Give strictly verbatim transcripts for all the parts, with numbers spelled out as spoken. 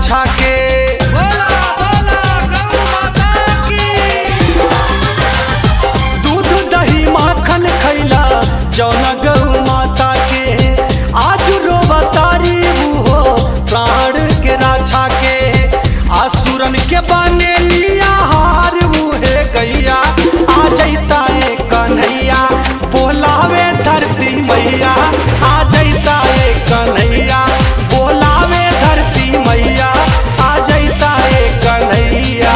राछा के। बोला बोला गौ माता की। दूध दही माखन खैला जौना गौ माता के, आज रोवतारी हो प्राण के राछा के। आसुरन के बने लिया हार है गैया, आ जैता ए कन्हैया बोलावे धरती मैया, आ जैता ए कन्हैया बोलावे धरती मैया, आ जैता ए कन्हैया।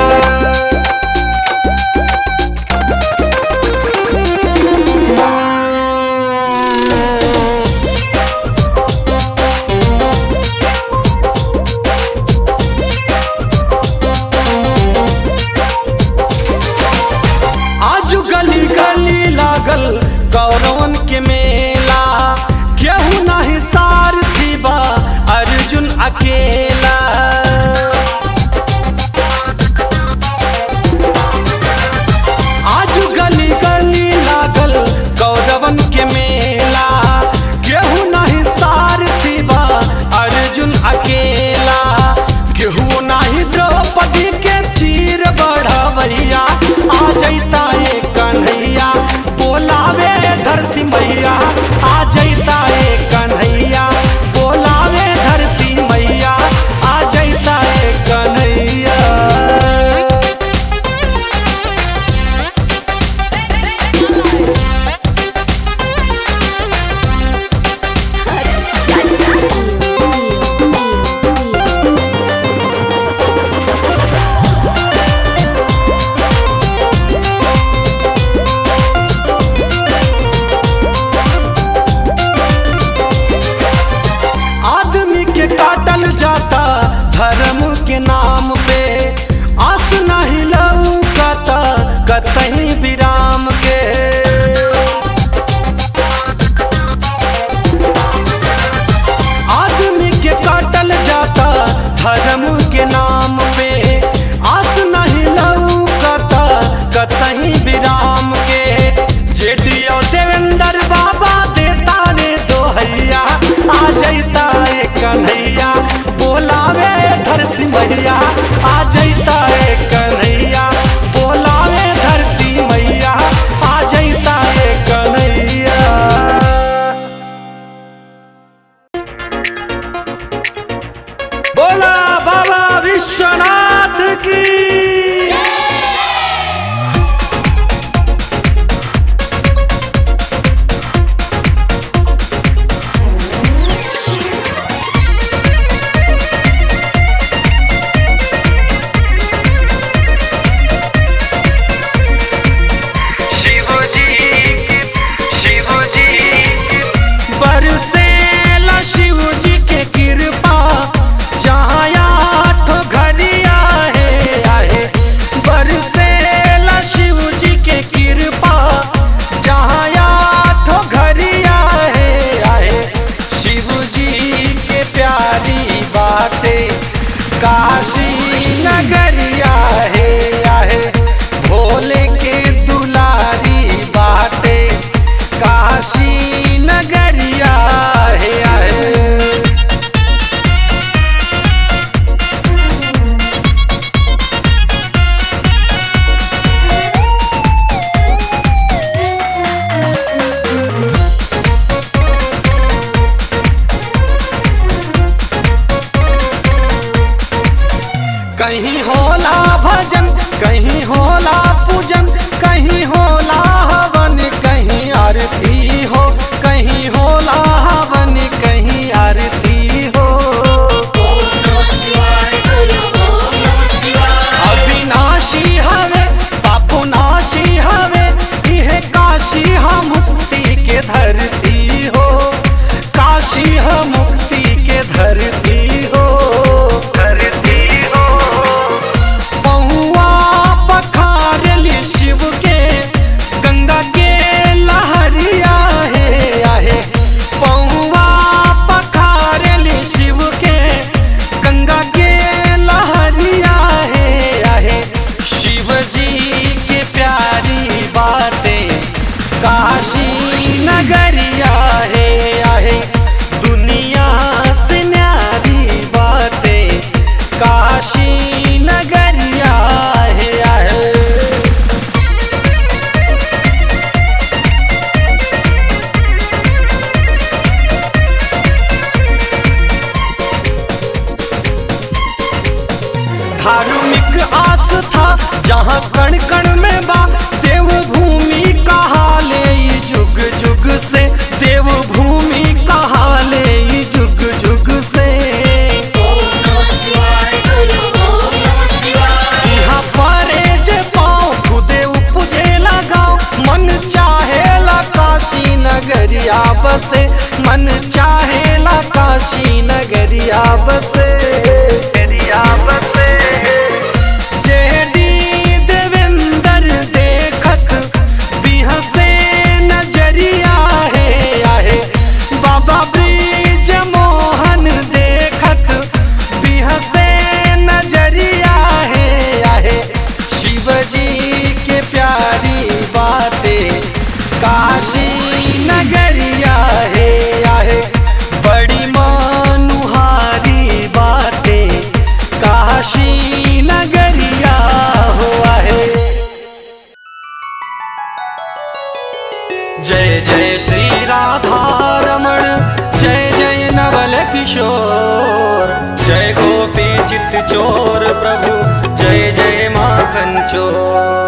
आजू गली गली लागल गौरवन के मेला, केहू नहीं सारथी बा अर्जुन अकेला। आजू गली गली लागल गौरवन के मेला, केहू नहीं सारथी बा अर्जुन अकेला। केहू नहीं द्रौपदी के चीर बढ़वैया, आ जैता ए कन्हैया बोलावे धरती मैया, आ जैता ए कन्हैया बोलावे धरती मैया, आ जैता ए कन्हैया। आदमी के काटल जाता धर्म के नाम पे, आस नहीं लौकता कतहीं विराम के। आदमी के काटल जाता धर्म के नाम पे, आस नहीं लौकता कतहीं विराम के। जेडी और देवेंद्र बाबा देता रे दोहैया, आ जैता ए कन्हैया बोलावे धरती मैया, आ जैता ए कन्हैया बोलावे धरती मैया, आ जैता ए कन्हैया। बोला बाबा विश्वनाथ की। बरसेला शिव जी के कृपा, जहाँ आठों घरिया है आहे। बरसेला शिव जी के कृपा, जहाँ आठों घरिया है आहे। शिव जी के प्यारी बातें काशी नगरिया है आहे। भोले के दुलारी बातें काशी नगरिया है आहे। कहीं होला भजन, कहीं होला पूजन, कहीं होला हवन, कहीं आरती हो, कहीं होला हवन, कहीं आरती हो। अविनाशी हवे बापू नाशी हवे, यह काशी हम मुक्ति के धरती हो, काशी हम मुक्ति के धरती हो। पहुआ पखारली शिव के गंगा के लहरिया है आहे। पहुआ पखारली शिव के गंगा के लहरिया है आहे। शिव जी के प्यारी बातें काशी नगरिया जहाँ कण कण में बा देव भूमि कहाले ई जुग जुग से, देव भूमि कहाले ई जुग जुग से। यहाँ परे जे पाँव खुदे उपजे लगाओ, मन चाहेला काशी नगरिया बसे, मन चाहेला काशी नगरिया बसे, नगरिया बसे। जेडी देवेंद्र देखत बिहसे नजरिया है आहे, बाबा ब्रिज मोहन देखत बिहसे नजरिया है आहे। शिव जी के प्यारी बातें काशी नगरिया है आहे, बड़ी मनुहारी बातें काशी नगरिया हुआ है। जय जय श्री राधा रमण, जय जय नवल किशोर, जय गोपी चित्त चोर प्रभु, जय जय माखन चोर।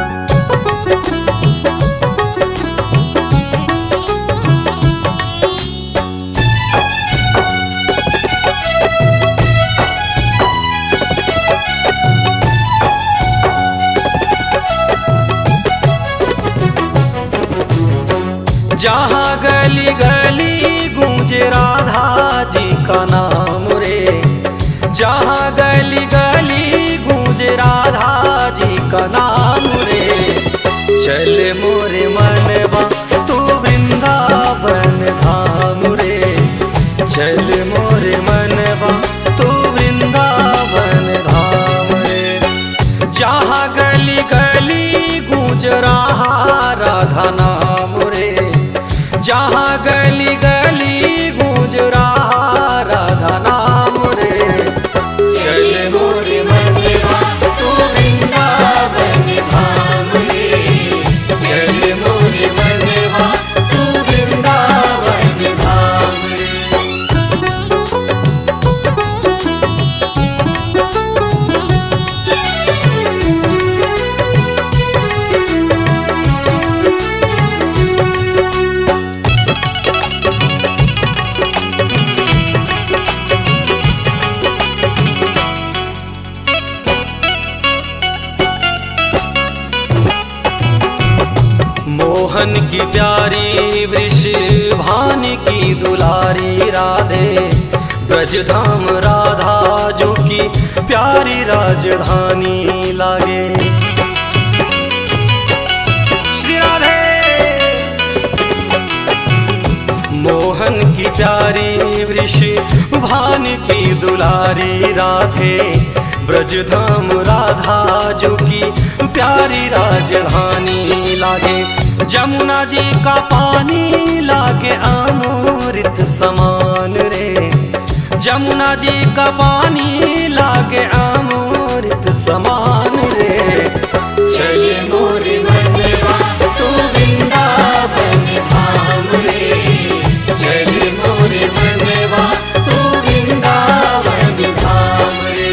जहाँ गली गली गूंजे राधा जी का नाम रे, जहाँ गली गली गूंजे राधा जी का नाम रे। चल मोरे मनवा तू वृंदावन धाम रे, चल मोरे मनवा तू वृंदावन धाम रे। जहाँ गली गली गूंज रहा राधा नाम रे, जहाँ गली गली गूंज रहा राधा नाम रे। चल मोरे मनवा तू वृंदावन धाम रे, चल मोरे मनवा तू वृंदावन धाम रे। मोहन की प्यारी वृषभानि की दुलारी राधे, ब्रजधाम राधा जो की प्यारी राजधानी लागे। श्री राधे मोहन की प्यारी वृषभानि की दुलारी राधे, ब्रजधाम राधा जो की प्यारी राजधानी लागे। जमुना जी का पानी लागे अमृत समान रे, जमुना जी का पानी लागे अमृत समान रे। चल मोरे मनवा तू वृंदावन धाम रे, चल मोरे मनवा तू वृंदावन धाम रे।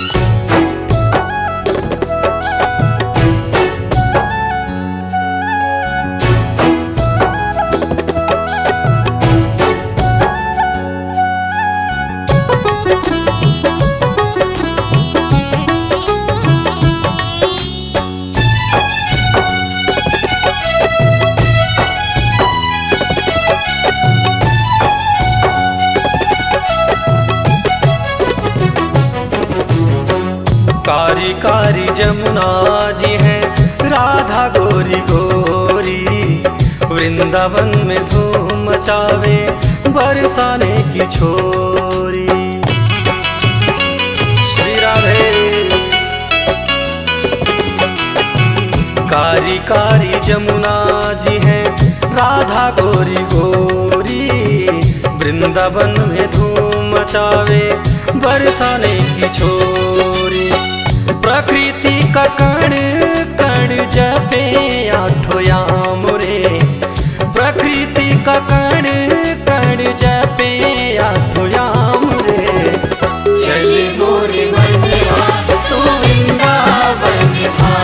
कारी कारी जमुना जी हैं राधा गोरी गोरी, वृंदावन में धूम मचावे बरसाने की छोरी। श्री राधे कारी कारी जमुना जी हैं राधा गोरी गोरी, वृंदावन में धूम मचावे बरसाने की छोरी। प्रकृति का कण कण जपे आठो याम रे, प्रकृति का कण कण जपे आठो याम रे। चल मोरे मनवा तू वृंदावन धाम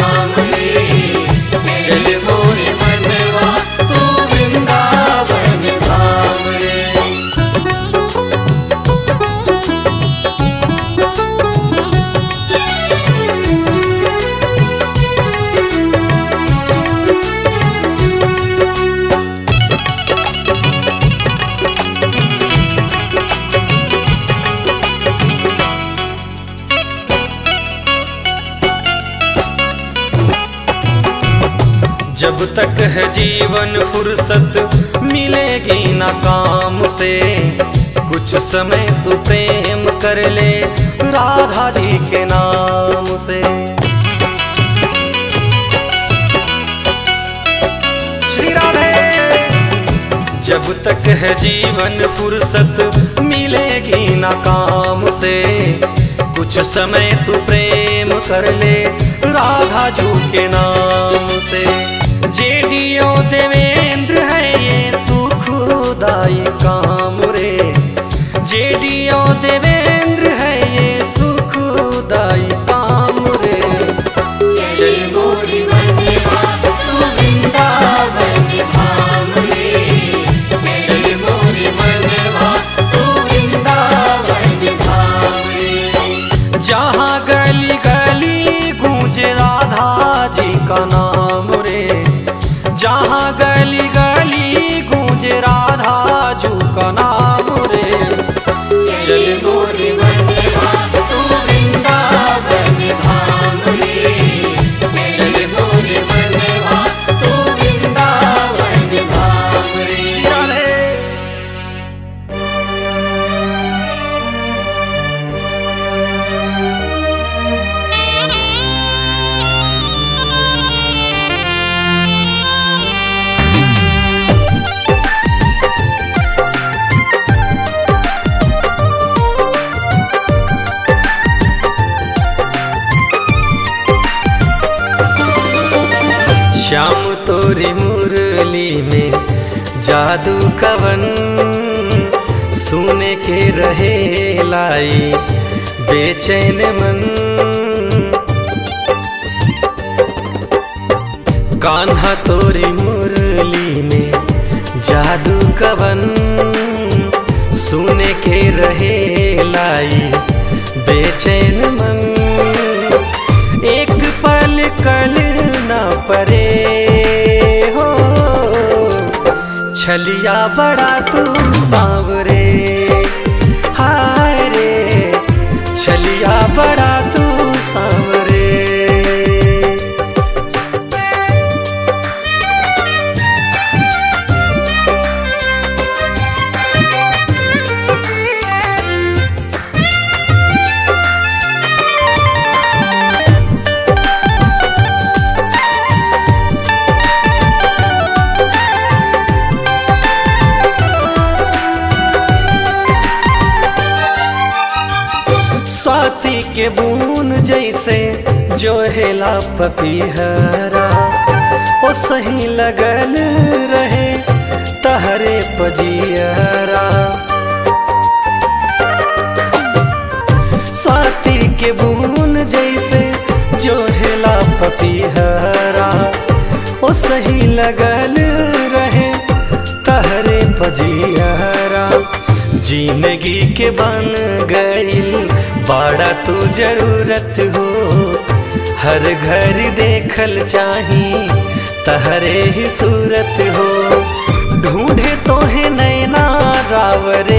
जब तक है जीवन फुर्सत मिलेगी ना काम से, कुछ समय तू प्रेम कर ले राधा जी के नाम से। श्री राधे। जब तक है जीवन फुर्सत मिलेगी ना काम से, कुछ समय तू प्रेम कर ले राधा जू के नाम से। जेडियो देवेंद्र है ये सुखदाई काम रे, जेडियो देवेंद्र है ये सुखदाई काम रे। चल मोरी मनवा तू वृंदावन धाम रे, चल मोरी मनवा तू वृंदावन धाम रे। जहाँ गली गली गूंजे राधा जी का नाम रे, जहाँ गली गली गूंजे राधा जू का नाम रे। चल मोरी मनवा तू वृंदावन धाम रे, चल मोरी मनवा तू वृंदावन धाम रे। श्याम तोरी मुरली में जादू कवन, सुने के रहे लाई बेचैन मन। कान्हा तोरी मुरली में जादू कवन, सुने के रहे लाई बेचैन मन। एक पल कल न परे हो, छलिया बड़ा तू सांवरे, हाय रे छलिया बड़ा तू सांवरे। स्वाति के बून जैसे जो हेला पपीहरा, ओ सही लगल रहे तहरे पजियरा। स्वाति के बून जैसे जो हेला पपीहरा, ओ सही लगल रहे तहरे पजियरा। जिंदगी के बन गईल बाड़ा तू जरूरत हो, हर घर देखल चाही तहरे ही सूरत हो। ढूंढे तो है नैना रावरे,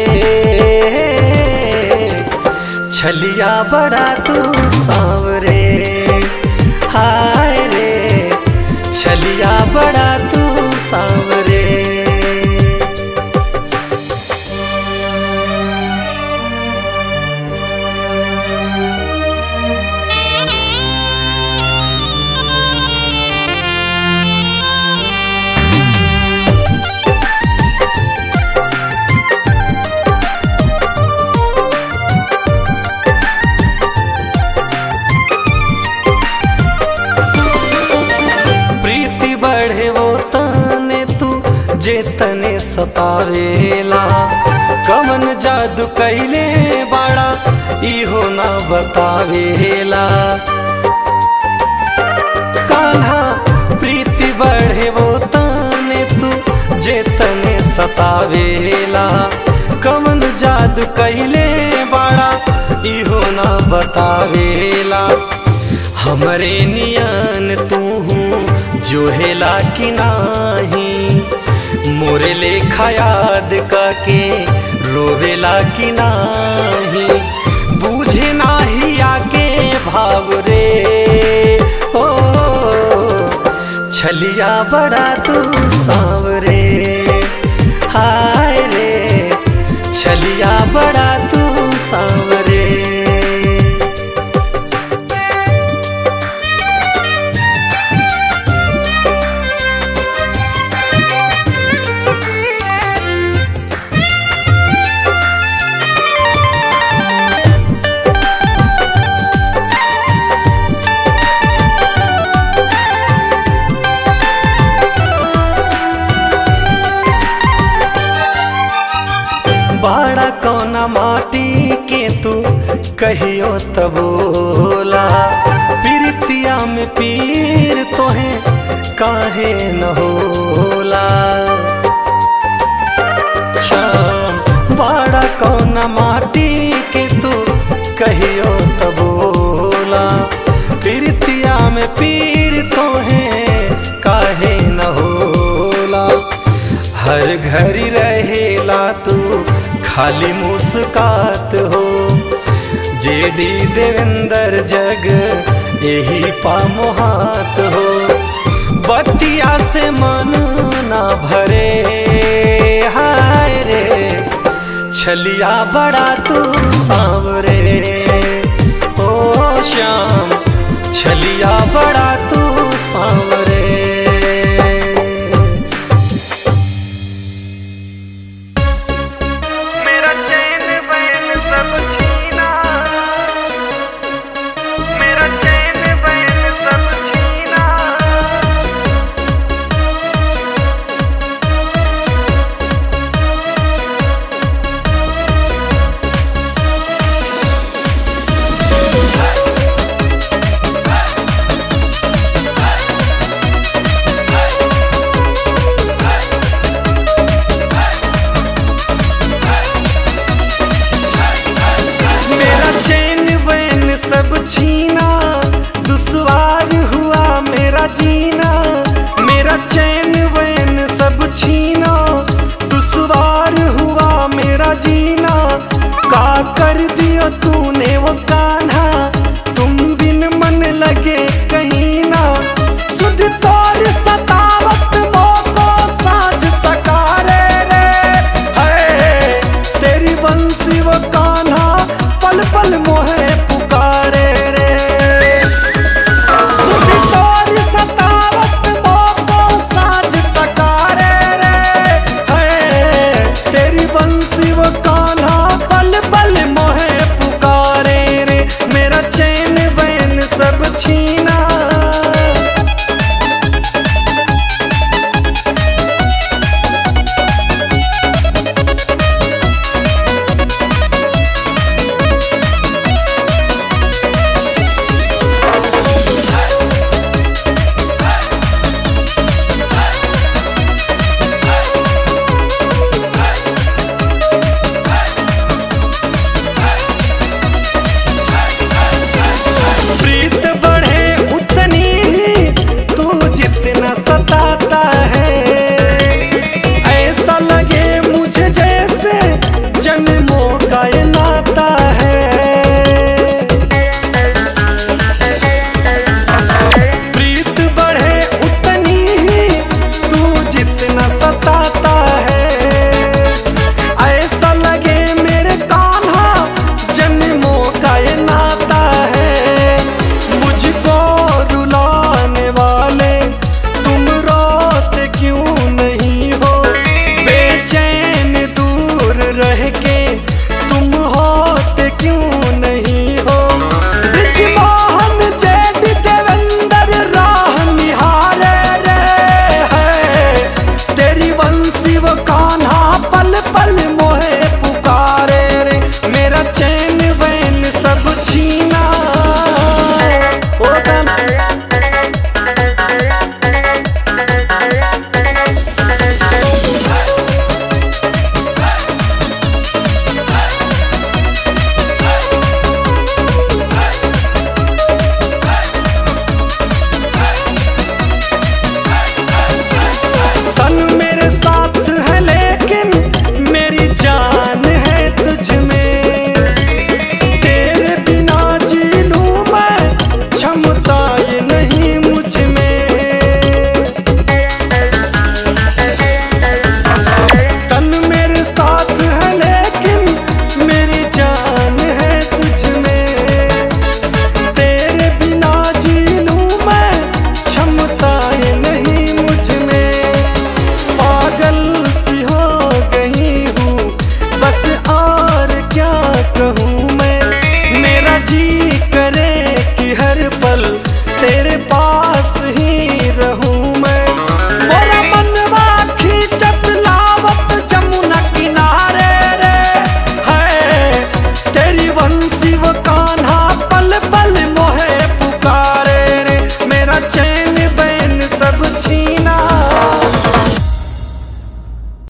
छलिया बड़ा तू सांवरे, हाय रे छलिया बड़ा तू सांवरे। जे तने सतावेला कमन जादू कैले बाड़ा इहो ना बतावेला। कान्हा प्रीति बढ़े वो तने तू जे तने सतावेला, कमन जादू कैले बाड़ा इहो ना बतावेला। हमरे नियन तू हूँ जो हेला की नाही, मोरे लेखा याद काके रोवेला की नाही। बूझे नाही आके भाव रे, ओ छलिया बड़ा तू सांवरे, हाय रे छलिया बड़ा तू सांवरे। बाड़ा कौना माटी के तू कहियो तबोला, प्रीतिया में पीर तोहे काहे न होला। शाम बाड़ा कौना माटी के तू कहियो तबोला, प्रीतिया में पीर तोहे काहे न होला। हर घड़ी रहेला तू खाली मुस्कात हो, जेडी देवेंद्र जग यही पामोहात हो। बतिया से मन ना भरे, हाय रे छलिया बड़ा तू सांवरे।